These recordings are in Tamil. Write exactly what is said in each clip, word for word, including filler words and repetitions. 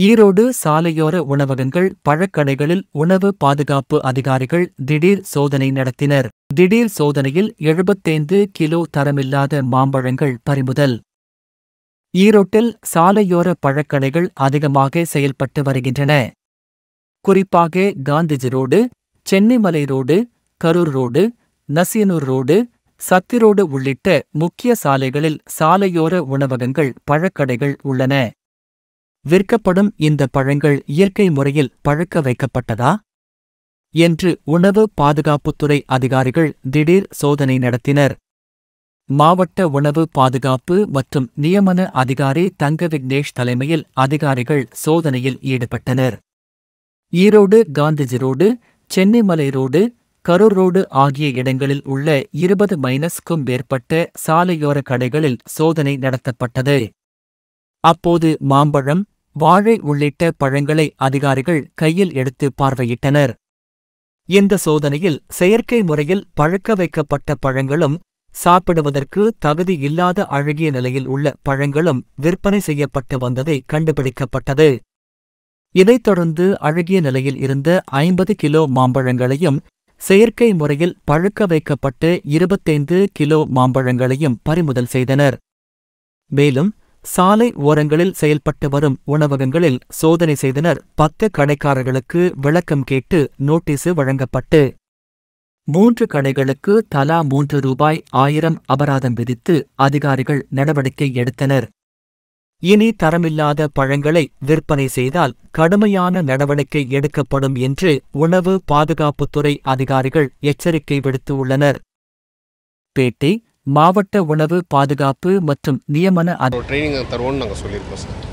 ஈரோடு சாலையோர உணவகங்கள் பழக்கடைகளில் உணவு பாதுகாப்பு அதிகாரிகள் திடீர் சோதனை நடத்தினர். திடீர் சோதனையில் எழுபத்தைந்து கிலோ தரமில்லாத மாம்பழங்கள் பறிமுதல். ஈரோட்டில் சாலையோர பழக்கடைகள் அதிகமாக செயல்பட்டு வருகின்றன. குறிப்பாக Gandhiji road, Chennimalai road, Karur road, Nasiyanur road, Sathy road உள்ளிட்ட முக்கிய சாலைகளில் சாலையோர உணவகங்கள் பழக்கடைகள் உள்ளன. விற்கப்படும் இந்த பழங்கள் இயற்கை முறையில் பழுக்க வைக்கப்பட்டதா என்று உணவு பாதுகாப்புத்துறை அதிகாரிகள் திடீர் சோதனை நடத்தினர். மாவட்ட உணவு பாதுகாப்பு மற்றும் நியமன அதிகாரி தங்க விக்னேஷ் தலைமையில் அதிகாரிகள் சோதனையில் ஈடுபட்டனர். Erode Gandhiji road, Chennimalai road, Karur road ஆகிய இடங்களில் உள்ள இருபது மைனஸ்க்கும் மேற்பட்ட சாலையோர கடைகளில் சோதனை நடத்தப்பட்டது. அப்போது மாம்பழம், வாழை உள்ளிட்ட பழங்களை அதிகாரிகள் கையில் எடுத்து பார்வையிட்டனர். இந்த சோதனையில் செயற்கை முறையில் பழுக்க வைக்கப்பட்ட பழங்களும், சாப்பிடுவதற்கு தகுதி இல்லாத அழுகிய நிலையில் உள்ள பழங்களும் விற்பனை செய்யப்பட்டு வந்ததை கண்டுபிடிக்கப்பட்டது. இதைத் தொடர்ந்து அழுகிய நிலையில் இருந்த ஐம்பது கிலோ மாம்பழங்களையும், செயற்கை முறையில் பழுக்க வைக்கப்பட்டு இருபத்தைந்து கிலோ மாம்பழங்களையும் பறிமுதல் செய்தனர். மேலும் சாலை ஓரங்களில் செயல்பட்டு வரும் உணவகங்களில் சோதனை செய்தனர். பத்து கடைக்காரர்களுக்கு விளக்கம் கேட்டு நோட்டீசு வழங்கப்பட்டு மூன்று கடைகளுக்கு தலா மூன்று ரூபாய் ஆயிரம் அபராதம் விதித்து அதிகாரிகள் நடவடிக்கை எடுத்தனர். இனி தரமில்லாத பழங்களை விற்பனை செய்தால் கடுமையான நடவடிக்கை எடுக்கப்படும் என்று உணவு பாதுகாப்புத்துறை அதிகாரிகள் எச்சரிக்கை விடுத்துள்ளனர். பேட்டி மாவட்ட உணவு பாதுகாப்பு மற்றும் நியமன ட்ரைனிங் தருவோம்னு நாங்கள் சொல்லியிருக்கோம் சார்.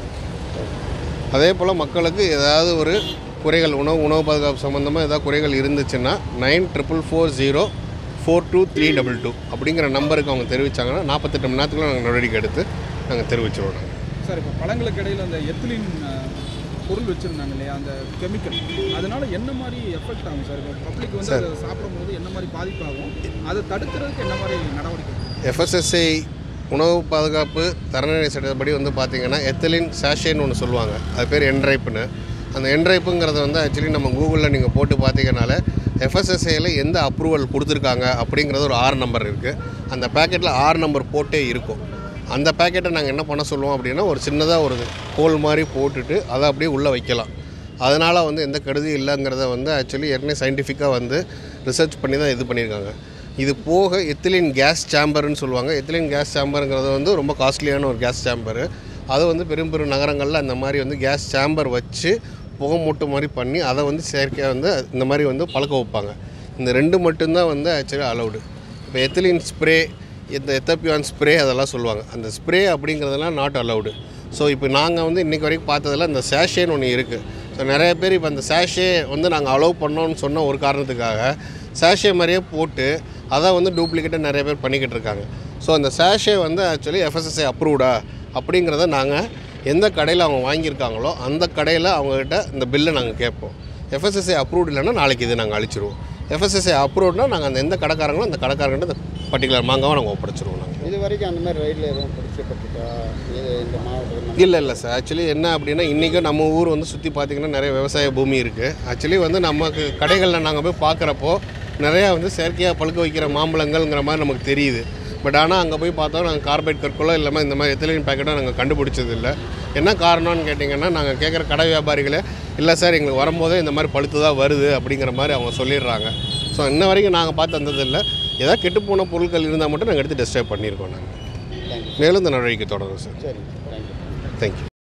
அதே போல் மக்களுக்கு ஏதாவது ஒரு குறைகள் உணவு உணவு பாதுகாப்பு சம்மந்தமாக ஏதாவது குறைகள் இருந்துச்சுன்னா nine triple four zero four two three double two அப்படிங்கிற நம்பருக்கு அவங்க தெரிவித்தாங்கன்னா நாற்பத்தெட்டு மணி நேரத்துக்குள்ள நாங்கள் நடவடிக்கை எடுத்து நாங்கள் தெரிவிச்சிடுவோம். நாங்கள் சார் இப்போ பழங்களுக்கு இடையில் அந்த எத்திலின் பொருள் வச்சுருந்தாங்க இல்லையா, அந்த கெமிக்கல், அதனால என்ன மாதிரி எஃபெக்ட் ஆகும் சார்? இப்போ பப்ளிக் வந்து அதை சாப்பிடும்போது என்ன மாதிரி பாதிப்பாகும், அதை தடுக்கிறதுக்கு என்ன மாதிரி நடவடிக்கை? எஃப்எஸ்எஸ்ஐ உணவு பாதுகாப்பு தரநிலை சட்டப்படி வந்து பார்த்திங்கன்னா எத்திலின் சாஷேன்னு ஒன்று சொல்லுவாங்க. அது பேர் என்ரைப்புன்னு. அந்த என்ரைப்புங்கிறத வந்து ஆக்சுவலி நம்ம கூகுளில் நீங்கள் போட்டு பார்த்தீங்கனால எஃப்எஸ்எஸ்ஐயில் எந்த அப்ரூவல் கொடுத்துருக்காங்க அப்படிங்கிறது ஒரு ஆறு நம்பர் இருக்குது. அந்த பேக்கெட்டில் ஆறு நம்பர் போட்டே இருக்கும். அந்த பேக்கெட்டை நாங்கள் என்ன பண்ண சொல்லுவோம் அப்படின்னா, ஒரு சின்னதாக ஒரு கோல் மாதிரி போட்டுட்டு அதை அப்படியே உள்ளே வைக்கலாம். அதனால் வந்து எந்த கெடுதியும் இல்லைங்கிறத வந்து ஆக்சுவலி ஏற்கனவே சயின்டிஃபிக்காக வந்து ரிசர்ச் பண்ணி தான் இது பண்ணியிருக்காங்க. இது போக எத்திலின் கேஸ் சேம்பர்னு சொல்லுவாங்க. எத்திலின் கேஸ் சேம்பருங்கிறது வந்து ரொம்ப காஸ்ட்லியான ஒரு கேஸ் சேம்பரு. அது வந்து பெரும் பெரும் நகரங்களில் அந்த மாதிரி வந்து கேஸ் சேம்பர் வச்சு புகை மூட்டு மாதிரி பண்ணி அதை வந்து செயற்கையாக வந்து இந்த மாதிரி வந்து பழக்க வைப்பாங்க. இந்த ரெண்டு மட்டும்தான் வந்து ஆக்சுவலி அலௌடு. இப்போ எத்திலின் ஸ்ப்ரே, இந்த எத்தப்பியான் ஸ்ப்ரே அதெல்லாம் சொல்லுவாங்க. அந்த ஸ்ப்ரே அப்படிங்கிறதெல்லாம் நாட் அலௌடு. ஸோ இப்போ நாங்கள் வந்து இன்றைக்கி வரைக்கும் பார்த்ததில் இந்த சேஷேன்னு ஒன்று இருக்குது. ஸோ நிறைய பேர் இப்போ அந்த சேஷே வந்து நாங்கள் அலோவ் பண்ணோன்னு சொன்ன ஒரு காரணத்துக்காக சேஷே மாதிரியே போட்டு அதை வந்து டூப்ளிகேட்டாக நிறைய பேர் பண்ணிக்கிட்டு இருக்காங்க. ஸோ அந்த சேஷே வந்து ஆக்சுவலி எஃப்எஸ்எஸ்ஐ அப்ரூவ்டா அப்படிங்கிறத நாங்கள் எந்த கடையில் அவங்க வாங்கியிருக்காங்களோ அந்த கடையில் அவங்கக்கிட்ட இந்த பில்லை நாங்கள் கேட்போம். எஃப்எஸ்எஸ்ஐ அப்ரூவ்டு இல்லைன்னா நாளைக்கு இது நாங்கள் அழிச்சிருவோம். எஃப்எஸ்எஸ்ஐ அப்ரூவ்னா நாங்கள் அந்த எந்த கடைக்காரங்களோ அந்த கடைக்காரங்கிட்ட பர்டிகுலர் மாங்காவை நாங்கள் ஒப்படைச்சிருவோம். நாங்கள் இது வரைக்கும் அந்த மாதிரி ரயிலில் எதுவும் பிடிக்கப்பட்டிருக்கா இது இந்த மாவட்டத்தில்? இல்லை இல்லை சார். ஆக்சுவலி என்ன அப்படின்னா, இன்றைக்கும் நம்ம ஊர் வந்து சுற்றி பார்த்திங்கன்னா நிறைய விவசாய பூமி இருக்குது. ஆக்சுவலி வந்து நமக்கு கடைகளில் நாங்கள் போய் பார்க்குறப்போ நிறையா வந்து செயற்கையாக பழுக்க வைக்கிற மாம்பழங்கள்ங்கிற மாதிரி நமக்கு தெரியுது. பட் ஆனால் அங்கே போய் பார்த்தோம் நாங்கள் கார்பரேட் கற்கொள்ளோ இல்லாமல் இந்த மாதிரி எத்திலின் பேக்கெட்டோ நாங்கள் கண்டுபிடிச்சது இல்லை. என்ன காரணம்னு கேட்டிங்கன்னா, நாங்கள் கேட்குற கடை வியாபாரிகளே இல்லை சார் எங்களுக்கு வரும்போதே இந்த மாதிரி பழுத்து தான் வருது அப்படிங்கிற மாதிரி அவங்க சொல்லிடுறாங்க. ஸோ இன்ன வரைக்கும் நாங்கள் பார்த்து வந்தது இல்லை. ஏதாவது கெட்டுப்போன பொருட்கள் இருந்தால் மட்டும் நாங்கள் எடுத்து டெஸ்ட்ரைவ் பண்ணியிருக்கோம். நாங்கள் மேலும் இந்த நடவடிக்கை தொடரும் சார். சரி, தேங்க்யூ. தேங்க்யூ.